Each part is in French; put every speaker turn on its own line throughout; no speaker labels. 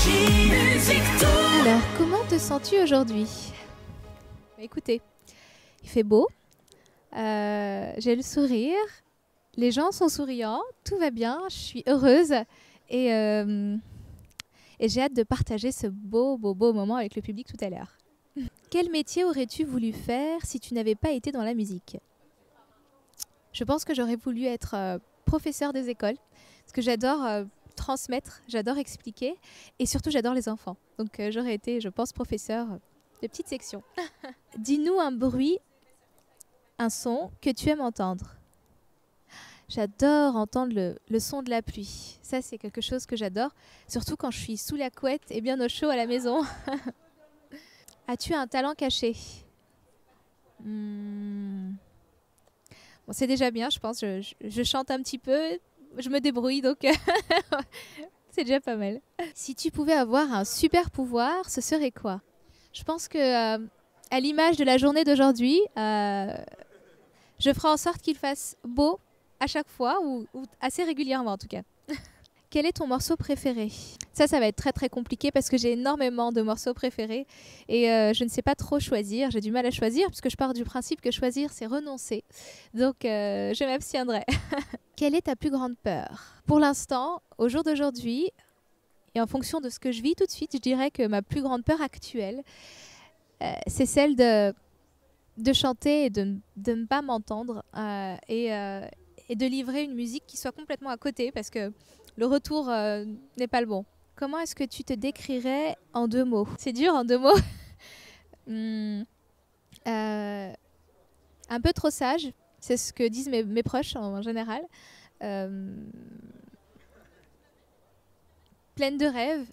Alors, comment te sens-tu aujourd'hui? Écoutez, il fait beau, j'ai le sourire, les gens sont souriants, tout va bien, je suis heureuse et j'ai hâte de partager ce beau moment avec le public tout à l'heure. Quel métier aurais-tu voulu faire si tu n'avais pas été dans la musique? Je pense que j'aurais voulu être professeur des écoles, parce que j'adore transmettre, j'adore expliquer, et surtout j'adore les enfants. Donc j'aurais été, je pense, professeur de petite section. Dis-nous un bruit, un son que tu aimes entendre. J'adore entendre le son de la pluie. Ça, c'est quelque chose que j'adore, surtout quand je suis sous la couette et bien au chaud à la maison. As-tu un talent caché? Bon, c'est déjà bien, je pense. Je chante un petit peu, je me débrouille, donc c'est déjà pas mal. Si tu pouvais avoir un super pouvoir, ce serait quoi? Je pense que, à l'image de la journée d'aujourd'hui, je ferai en sorte qu'il fasse beau à chaque fois, ou assez régulièrement en tout cas. Quel est ton morceau préféré? Ça va être très très compliqué parce que j'ai énormément de morceaux préférés et je ne sais pas trop choisir. J'ai du mal à choisir parce que je pars du principe que choisir c'est renoncer. Donc je m'abstiendrai. Quelle est ta plus grande peur? Pour l'instant, au jour d'aujourd'hui, et en fonction de ce que je vis tout de suite, je dirais que ma plus grande peur actuelle, c'est celle de chanter et de ne pas m'entendre et de livrer une musique qui soit complètement à côté parce que le retour n'est pas le bon. Comment est-ce que tu te décrirais en 2 mots? C'est dur en 2 mots. Un peu trop sage, c'est ce que disent mes proches en général. Pleine de rêves,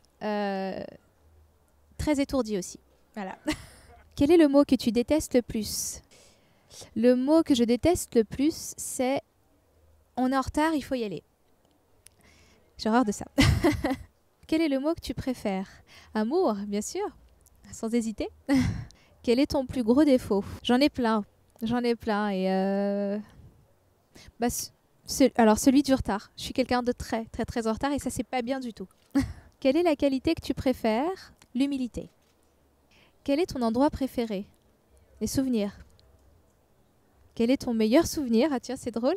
très étourdie aussi. Voilà. Quel est le mot que tu détestes le plus? Le mot que je déteste le plus, c'est « on est en retard, il faut y aller ». J'ai horreur de ça. Quel est le mot que tu préfères? Amour, bien sûr, sans hésiter. Quel est ton plus gros défaut? J'en ai plein et alors celui du retard. Je suis quelqu'un de très très très en retard et ça c'est pas bien du tout. Quelle est la qualité que tu préfères? L'humilité. Quel est ton endroit préféré? Les souvenirs. Quel est ton meilleur souvenir? Ah tiens, c'est drôle.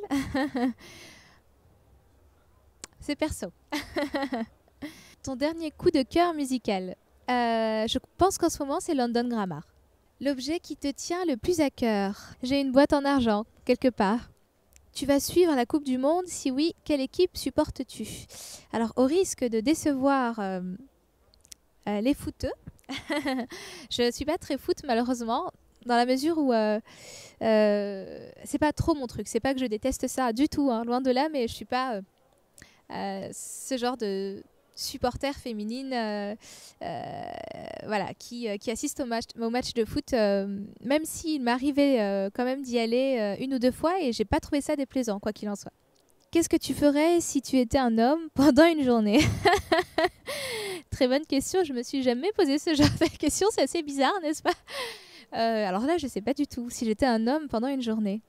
C'est perso. Ton dernier coup de cœur musical? Je pense qu'en ce moment, c'est London Grammar. L'objet qui te tient le plus à cœur? J'ai une boîte en argent, quelque part. Tu vas suivre la Coupe du Monde? Si oui, quelle équipe supportes-tu? Alors, au risque de décevoir les footeux, je ne suis pas très foot, malheureusement, dans la mesure où c'est pas trop mon truc. C'est pas que je déteste ça du tout, hein, loin de là, mais je suis pas ce genre de supporter féminine voilà, qui assiste au match de foot, même s'il m'arrivait quand même d'y aller 1 ou 2 fois et j'ai pas trouvé ça déplaisant, quoi qu'il en soit. Qu'est-ce que tu ferais si tu étais un homme pendant une journée? Très bonne question, je me suis jamais posé ce genre de question, c'est assez bizarre, n'est-ce pas? Alors là, je sais pas du tout, si j'étais un homme pendant une journée.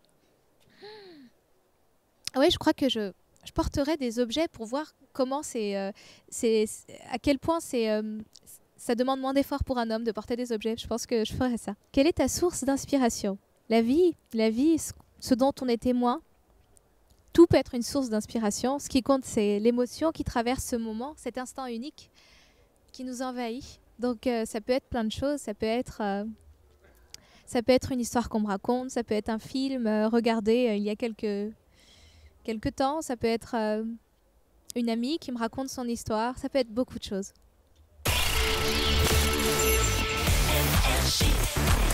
Oui, je crois que je porterais des objets pour voir comment à quel point ça demande moins d'efforts pour un homme de porter des objets. Je pense que je ferais ça. Quelle est ta source d'inspiration? La vie, ce dont on est témoin, tout peut être une source d'inspiration. Ce qui compte, c'est l'émotion qui traverse ce moment, cet instant unique qui nous envahit. Donc ça peut être plein de choses. Ça peut être une histoire qu'on me raconte, ça peut être un film regardé il y a quelques temps, ça peut être une amie qui me raconte son histoire, ça peut être beaucoup de choses.